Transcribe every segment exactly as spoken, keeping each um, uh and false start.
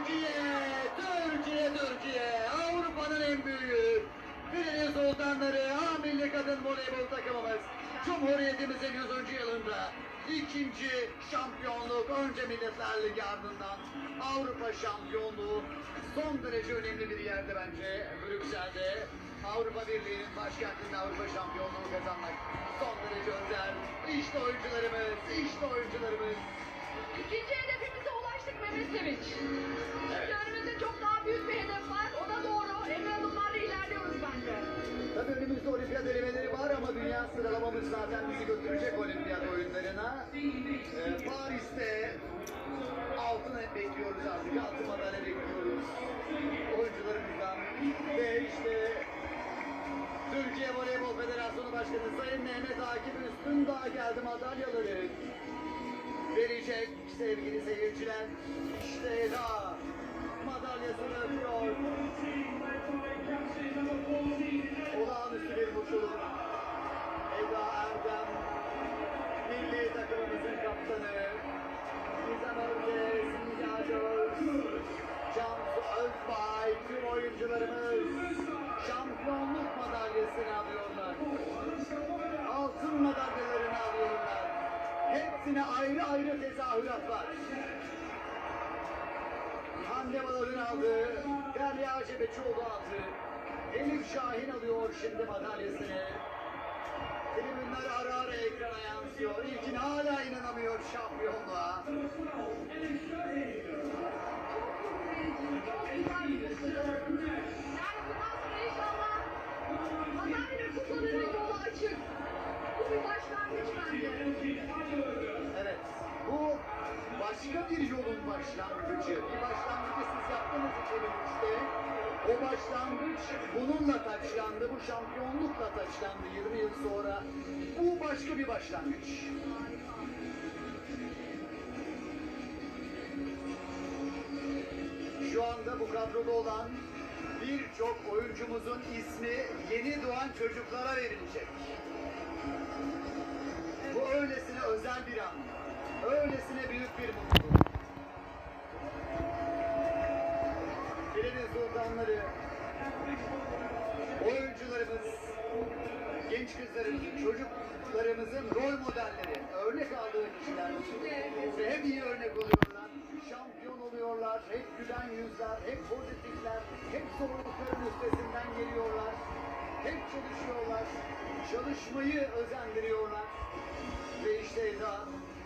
Türkiye, Türkiye, Türkiye, Avrupa'nın en büyüğü, Filenin Sultanları A Milli Kadın Voleybol takımımız, Cumhuriyetimizin yüzüncü yılında ikinci şampiyonluk, önce Milletler Ligi ardından Avrupa şampiyonluğu son derece önemli bir yerde bence. Brüksel'de Avrupa Birliği'nin başkentinde Avrupa şampiyonluğu kazanmak son derece özel. İşte oyuncularımız, işte oyuncularımız. İkinci hedefimize ulaştık Mehmet Sevinç. Evet. Önümüzde çok daha büyük bir hedef var. O da doğru. Emin adımlarla ilerliyoruz bence. Tabii önümüzde olimpiyat elemeleri var ama dünya sıralamamız zaten bizi götürecek olimpiyat oyunlarına. Ee, Paris'te altın bekliyoruz artık. Altın madalya bekliyoruz oyuncularımızdan. Ve işte Türkiye Voleybol Federasyonu Başkanı Sayın Mehmet Akif Üstündağ geldi madalyaları verecek sevgili seyirciler. İşte Eda madalyasını öpüyor. Olağanüstü bir mutluluk. Eda Erdem, milli takımımızın kaptanı. Gizem Örge, Simge Acar, Cansu Özbay, tüm oyuncularımız şampiyonluk madalyasını alıyorlar. Altın madalyalarını alıyorlar. Hepsine ayrı ayrı tezahürat var. Hande Baladın aldı, Derya Cebeçoğlu aldı. Elif Şahin alıyor şimdi madalyasını. Tribünler ara ara ekrana yansıyor. İlkin hala inanamıyor şampiyonluğa. Çok güzel bir başarı. Yani bundan sonra inşallah madalya ve kupaların yolu açık. Bu bir başlangıç bence. Evet, bu başka bir yolun başlangıcı. Bir başlangıcı siz yaptınız iki bin üçte. O başlangıç bununla taçlandı, bu şampiyonlukla taçlandı yirmi yıl sonra. Bu başka bir başlangıç. Şu anda bu kadroda olan birçok oyuncumuzun ismi yeni doğan çocuklara verilecek. Bu öylesine özel bir an, öylesine büyük bir mutluluk. Filenin Sultanları, oyuncularımız, genç kızlarımızın, çocuklarımızın rol modelleri, örnek aldığı kişiler. Ve hep iyi örnek oluyorlar, şampiyon oluyorlar, hep gülen yüzler, hep pozitifler, hep zorlukların üstesinden geliyorlar, hep çalışıyorlar, çalışmayı özendiriyorlar. Ve işte Eda,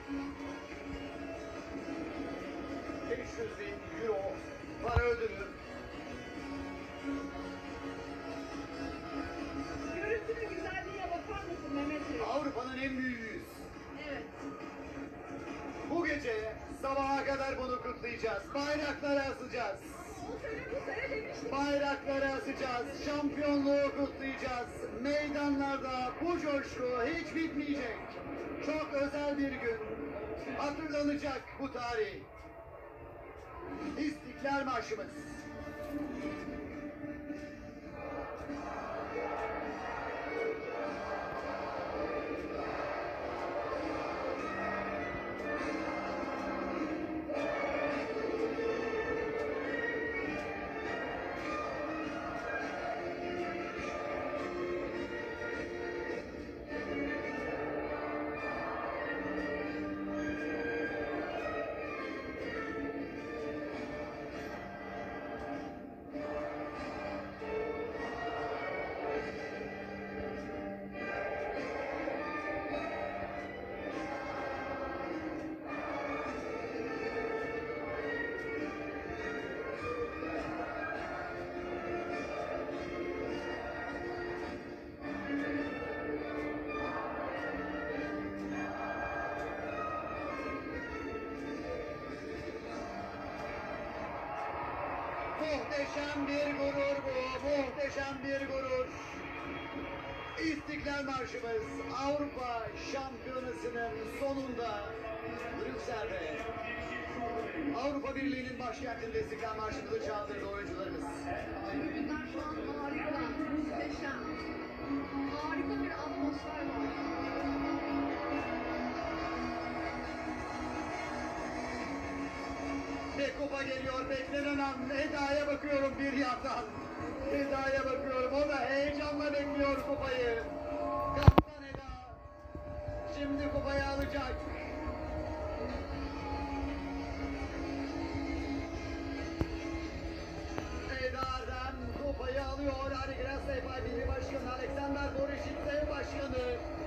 beş yüz bin euro para ödülü. Görüntünün güzelliğine bakar mısın Mehmet Sevinç? Avrupa'nın en büyüğüyüz. Evet. Bu gece sabaha kadar bunu kutlayacağız. Bayrakları asacağız. O sene bu sene demiştik. Bayrakları asacağız. Şampiyonluğu kutlayacağız. Meydanlarda bu coşku hiç bitmeyecek. Çok özel bir gün. Hatırlanacak bu tarih. İstiklal Marşımız. Muhteşem bir gurur bu, muhteşem bir gurur. İstiklal Marşımız Avrupa Şampiyonası'nın sonunda Brüksel'de Avrupa Birliği'nin başkentinde İstiklal Marşımızı çaldırdı oyuncularımız. Tribünler şu an harika, muhteşem. Harika bir atmosfer var. Ve kupa geliyor. Beklenen an. Eda'ya bakıyorum bir yandan. Eda'ya bakıyorum. O da heyecanla bekliyor kupayı. Kaptan Eda. Şimdi kupayı alacak. Eda'dan kupayı alıyor. Arigras F I B Başkanı Alexander Dorişit'te başkanı.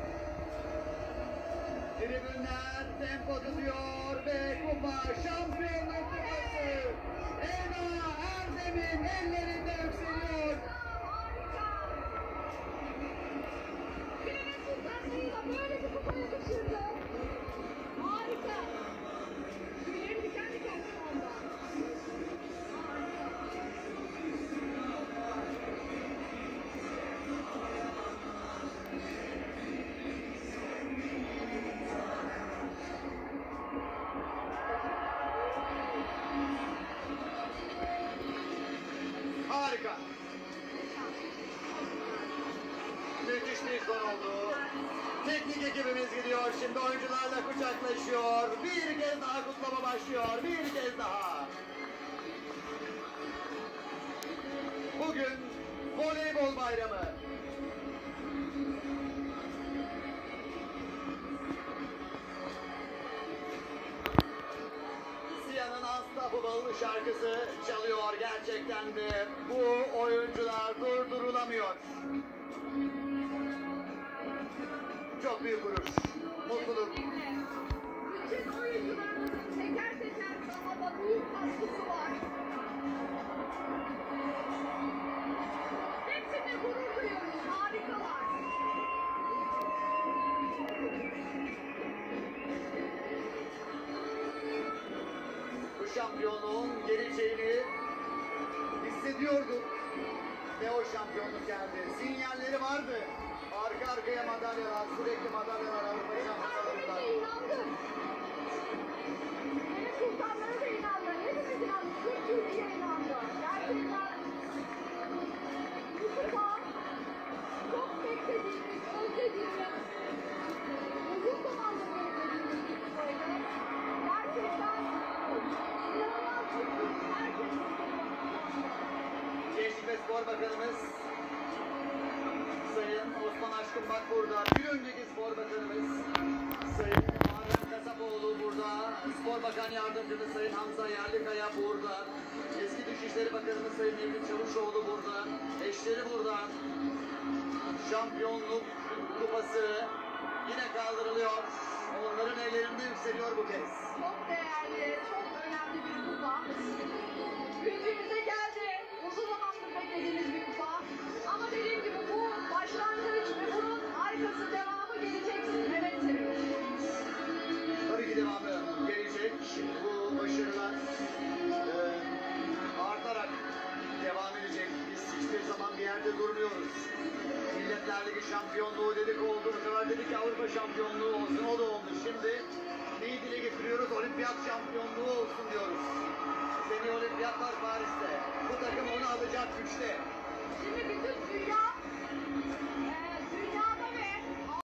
Tribünler tempo tutuyor ve kupa şampiyonluk kupası. Eda Erdem'in ellerinde yükseliyor. Harika. Bilemek sultanlığıyla böyle bir kupa yakışırdı. Harika. Tüylerim diken diken şu anda. Harika. Müthiş bir son oldu. Teknik ekibimiz gidiyor. Şimdi oyuncularla kucaklaşıyor. Bir kez daha kutlama başlıyor. Bir kez daha. Bugün voleybol bayramı. Sia'nın Unstoppable şarkısı çalıyor gerçekten de. Bu oyuncular durdurulamıyor. Çok büyük gurur, mutluluk. Bütün oyuncularımızın teker teker sahada büyük katkısı var. Hepsine gurur duyuyoruz. Harikalar. Bu şampiyonluğun geleceğini hissediyorduk. Ve o şampiyonluk geldi. Sinyalleri vardı. Arka arkaya madalyalar, sürekli madalyalar Avrupa şampiyonlarından. Erdem'e inandık. Benim sultanlara da inandı. Hepimiz inandık. Tüm Türkiye inandı. Gerçekten bu kupa çok beklediğimiz, özlediğimiz, uzun zamandır beklediğimiz bir kupaydı. Gerçekten inanılmaz mutluyuz. Herkes Gençlik ve Spor Bakanımız Sayın Osman Aşkın bak burada. Bir önceki Spor Bakanımız Sayın Muharrem Kasapoğlu burada. Spor Bakan Yardımcımız Sayın Hamza Yerlikaya burada. Eski Dışişleri Bakanımız Sayın Mevlüt Çavuşoğlu burada. Eşleri burada. Şampiyonluk kupası yine kaldırılıyor. Onların ellerinde yükseliyor bu kez. çok değerli, çok önemli bir kupa. Ülkemize geldi. Uzun zamandır beklediğimiz bir kupa. Ama dediğim gibi bu başlangıç ve bunun arkası devamı gelecek. Evet seviyoruz. Tabii ki devamı gelecek. Bu başarılar e, artarak devam edecek. Biz hiçbir zaman bir yerde durmuyoruz. Milletler Ligi şampiyonluğu dedik oldu. Bu sefer dedik ki Avrupa şampiyonluğu olsun. O da oldu. Şimdi neyi dile getiriyoruz? Olimpiyat şampiyonluğu olsun diyoruz. Seni olimpiyatlar Paris'te. Bu takım onu alacak güçte. Şimdi bütün dünya